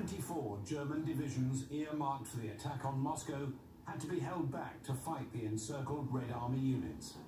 24 German divisions earmarked for the attack on Moscow had to be held back to fight the encircled Red Army units.